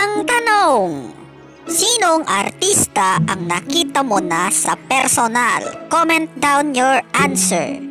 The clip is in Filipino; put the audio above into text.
Unang tanong, sinong artista ang nakita mo na sa personal? Comment down your answer.